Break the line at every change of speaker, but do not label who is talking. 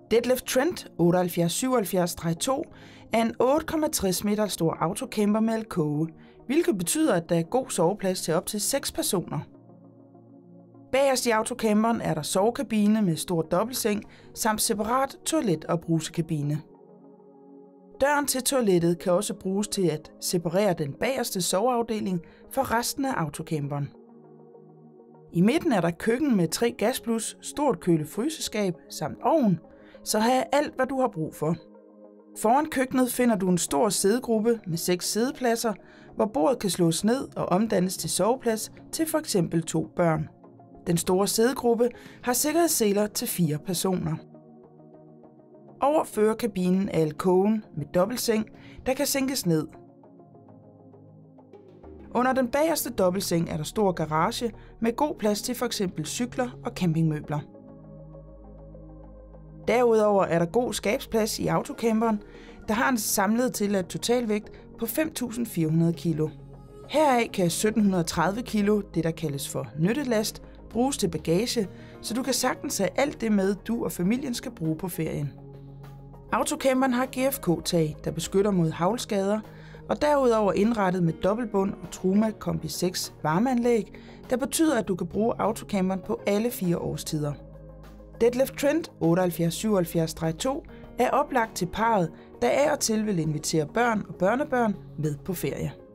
Detlef Trent 7877-2 er en 8,60 meter stor autocamper med alkove, hvilket betyder, at der er god soveplads til op til 6 personer. Bagerst i autocamperen er der sovekabine med stor dobbeltseng samt separat toilet- og brusekabine. Døren til toilettet kan også bruges til at separere den bagerste soveafdeling fra resten af autocamperen. I midten er der køkken med 3 gasblus, stort køle-fryseskab samt ovn, så her er alt, hvad du har brug for. Foran køkkenet finder du en stor sædegruppe med 6 sædepladser, hvor bordet kan slås ned og omdannes til soveplads til f.eks. 2 børn. Den store sædegruppe har sikkerhedsseler til 4 personer. Over førerkabinen er alkoven med dobbeltseng, der kan sænkes ned. Under den bagerste dobbeltseng er der stor garage med god plads til f.eks. cykler og campingmøbler. Derudover er der god skabsplads i autocamperen, der har en samlet tilladt totalvægt på 5.400 kg. Heraf kan 1.730 kg, det der kaldes for nyttelast, bruges til bagage, så du kan sagtens have alt det med, du og familien skal bruge på ferien. Autocamperen har GFK-tag, der beskytter mod haglskader, og derudover indrettet med dobbeltbund og Truma Kombi 6 varmeanlæg, der betyder, at du kan bruge autocamperen på alle 4 årstider. Detlef Trent 7877-2 er oplagt til parret, der af og til vil invitere børn og børnebørn med på ferie.